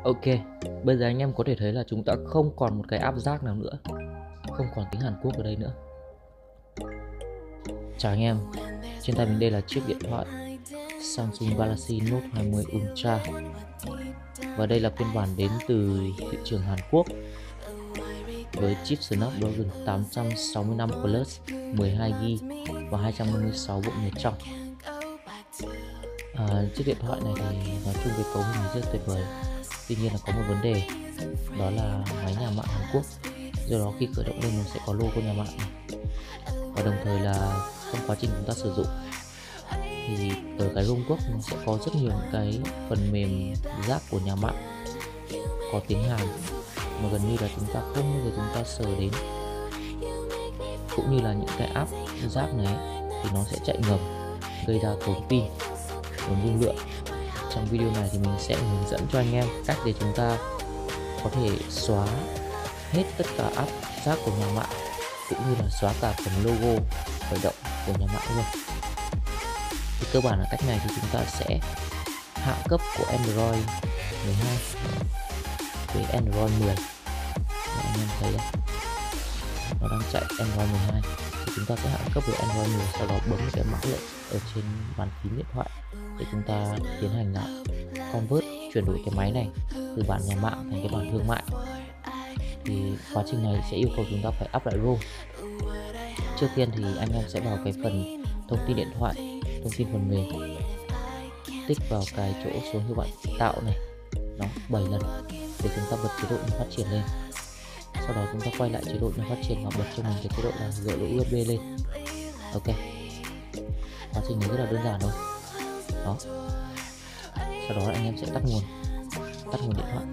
Ok, bây giờ anh em có thể thấy là chúng ta không còn một cái app rác nào nữa, không còn tiếng Hàn Quốc ở đây nữa. Chào anh em, trên tay mình đây là chiếc điện thoại Samsung Galaxy Note 20 Ultra. Và đây là phiên bản đến từ thị trường Hàn Quốc với chip Snapdragon 865 Plus, 12GB và 256 bộ nhớ trong. Chiếc điện thoại này thì nói chung về cấu hình rất tuyệt vời. Tuy nhiên là có một vấn đề, đó là máy nhà mạng Hàn Quốc, do đó khi khởi động lên nó sẽ có logo nhà mạng này. Và đồng thời là trong quá trình chúng ta sử dụng thì ở cái ROM gốc nó sẽ có rất nhiều cái phần mềm rác của nhà mạng có tiếng Hàn mà gần như là chúng ta không bao giờ chúng ta sờ đến, cũng như là những cái app rác này thì nó sẽ chạy ngầm, gây ra tốn pin, tốn dung lượng. Trong video này thì mình sẽ hướng dẫn cho anh em cách để chúng ta có thể xóa hết tất cả app rác của nhà mạng, cũng như là xóa cả phần logo khởi động của nhà mạng luôn. Thì cơ bản là cách này thì chúng ta sẽ hạ cấp của Android 12 với Android 10. Anh em thấy đây, nó đang chạy Android 12 thì chúng ta sẽ hạ cấp với Android 10, sau đó bấm cái mã lệnh ở trên bàn phím điện thoại để chúng ta tiến hành là convert, chuyển đổi cái máy này từ bản nhà mạng thành cái bản thương mại. Thì quá trình này sẽ yêu cầu chúng ta phải up lại ROM. Trước tiên thì anh em sẽ vào cái phần thông tin điện thoại, thông tin phần mềm, tích vào cái chỗ số hiệu bạn tạo này, nó 7 lần để chúng ta bật chế độ phát triển lên. Sau đó chúng ta quay lại chế độ phát triển và bật cho mình cái chế độ là gỡ lỗ USB lên. Ok, quá trình này rất là đơn giản thôi. Đó, sau đó anh em sẽ tắt nguồn điện thoại,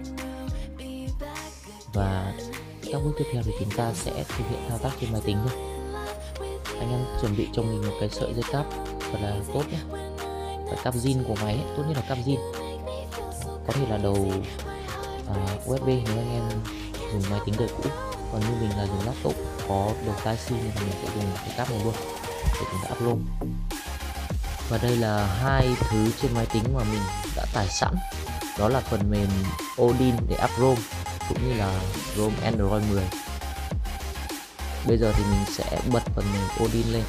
và các bước tiếp theo thì chúng ta sẽ thực hiện thao tác trên máy tính thôi. Anh em chuẩn bị cho mình một cái sợi dây cáp thật là tốt nhé, phải cáp zin của máy ấy, tốt nhất là cáp zin, có thể là đầu USB nếu anh em dùng máy tính đời cũ, còn như mình là dùng laptop có đầu tai C nên mình sẽ dùng cái cáp này luôn để chúng ta up ROM. Và đây là hai thứ trên máy tính mà mình đã tải sẵn, đó là phần mềm Odin để up ROM cũng như là ROM Android 10. Bây giờ thì mình sẽ bật phần mềm Odin lên.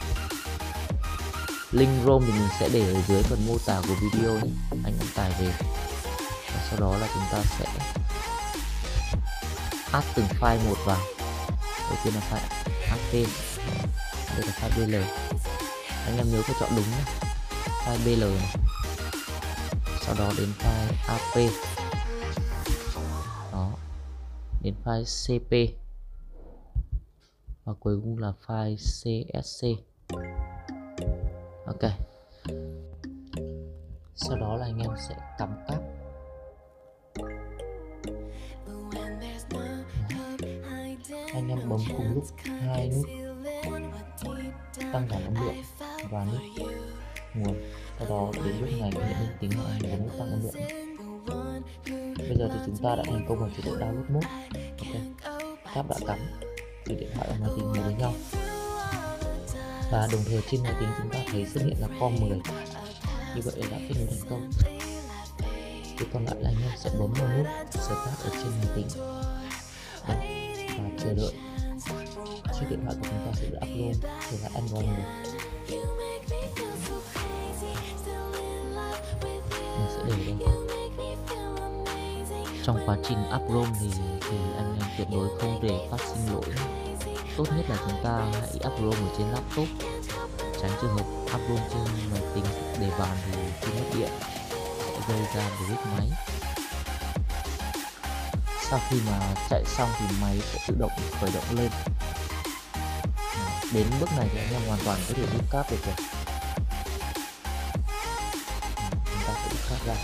Link ROM thì mình sẽ để ở dưới phần mô tả của video nhé, anh em tải về. Và sau đó là chúng ta sẽ add từng file một vào. Đầu tiên là file AP, đây là file BL. Anh em nhớ phải chọn đúng nhé, file BL này. Sau đó đến file AP, đó, đến file CP, và cuối cùng là file CSC. Ok, sau đó là anh em sẽ cắm cáp. Anh em bấm cùng lúc hai nút tăng giảm âm lượng và nút nguồn. Sau đó đến lúc này hiện lên tính là anh bấm nút tăng âm lượng. Bây giờ thì chúng ta đã thành công vào chế độ download mode. Ok, cáp đã cắm từ điện thoại và máy tính với nhau, và đồng thời trên máy tính chúng ta thấy xuất hiện là com 10. Như vậy đã kết nối thành công. Thì còn lại là anh em sẽ bấm vào nút start ở trên máy tính và chờ đợi chiếc điện thoại của chúng ta sẽ được upload trở lại Android 10. Mình sẽ để đây. Trong quá trình up ROM thì anh em tuyệt đối không để phát sinh lỗi. Tốt nhất là chúng ta hãy up ROM ở trên laptop, tránh trường hợp up ROM trên máy tính để bàn thì khi mất điện sẽ gây ra break máy. Sau khi mà chạy xong thì máy sẽ tự động khởi động lên. Đến bước này thì anh em hoàn toàn có thể rút cáp được rồi. Chúng ta sẽ rút cáp ra.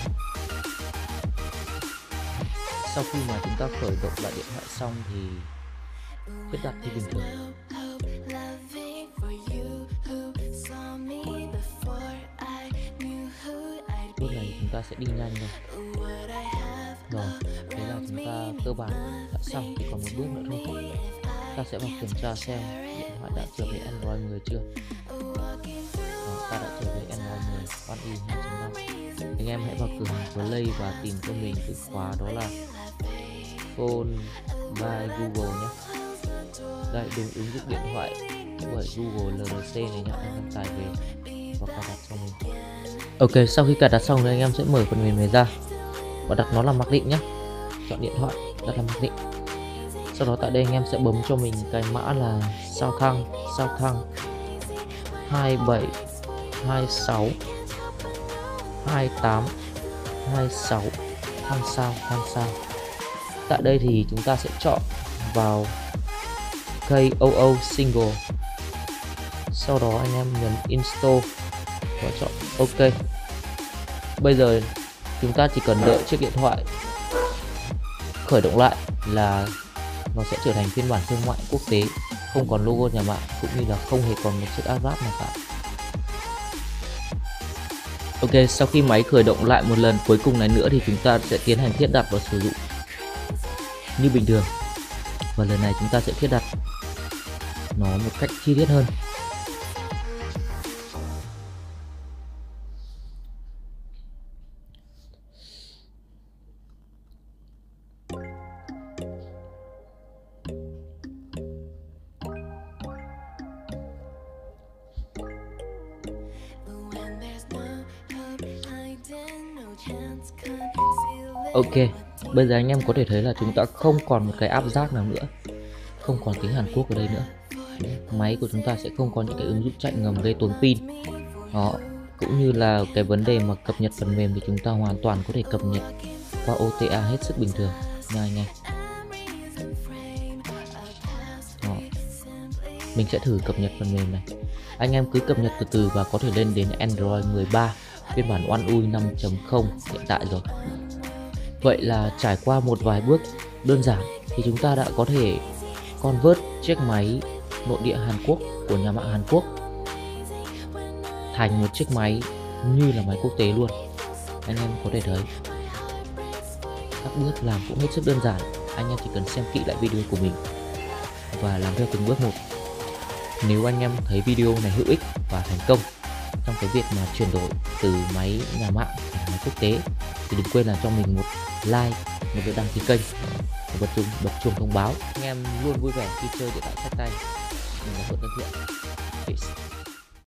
Sau khi mà chúng ta khởi động lại điện thoại xong thì thiết đặt như bình thường. Lúc này chúng ta sẽ đi nhanh thôi. Rồi, thế là chúng ta cơ bản đã xong, thì còn một bước nữa thôi. Ta sẽ vào kiểm tra xem điện thoại đã trở về Android 10 chưa. Đó, ta đã trở về Android 10 One UI 2.5. Anh em hãy vào cửa hàng Play và tìm cho mình từ khóa đó là Phone by Google nhé. Đây, đúng ứng dụng điện thoại bởi Google LRC này nhé, anh em tải về và cài đặt cho mình. Ok, sau khi cài đặt xong thì anh em sẽ mở phần mềm này ra và đặt nó là mặc định nhé. Chọn điện thoại, đặt là mặc định. Sau đó tại đây anh em sẽ bấm cho mình cái mã là sao thăng 27 26 28 26 thăng sao. Tại đây thì chúng ta sẽ chọn vào KOO single. Sau đó anh em nhấn install và chọn OK. Bây giờ chúng ta chỉ cần đợi chiếc điện thoại khởi động lại là nó sẽ trở thành phiên bản thương mại quốc tế, không còn logo nhà mạng cũng như là không hề còn một chiếc adap nào cả. Ok, sau khi máy khởi động lại một lần cuối cùng này nữa thì chúng ta sẽ tiến hành thiết đặt và sử dụng như bình thường. Và lần này chúng ta sẽ thiết đặt nó một cách chi tiết hơn. Ok, bây giờ anh em có thể thấy là chúng ta không còn một cái app rác nào nữa, không còn tiếng Hàn Quốc ở đây nữa. Máy của chúng ta sẽ không có những cái ứng dụng chạy ngầm gây tốn pin. Đó, cũng như là cái vấn đề mà cập nhật phần mềm thì chúng ta hoàn toàn có thể cập nhật qua OTA hết sức bình thường nha anh em. Đó. Mình sẽ thử cập nhật phần mềm này. Anh em cứ cập nhật từ từ và có thể lên đến Android 13 phiên bản One UI 5.0 hiện tại rồi. Vậy là trải qua một vài bước đơn giản thì chúng ta đã có thể convert chiếc máy nội địa Hàn Quốc của nhà mạng Hàn Quốc thành một chiếc máy như là máy quốc tế luôn. Anh em có thể thấy các bước làm cũng hết sức đơn giản. Anh em chỉ cần xem kỹ lại video của mình và làm theo từng bước một. Nếu anh em thấy video này hữu ích và thành công trong cái việc mà chuyển đổi từ máy nhà mạng thành máy quốc tế thì đừng quên là cho mình một like, một lượt đăng ký kênh và bật chuông thông báo. Anh em luôn vui vẻ khi chơi điện thoại sách tay. Mình là Thuận Thân Thiện. Peace.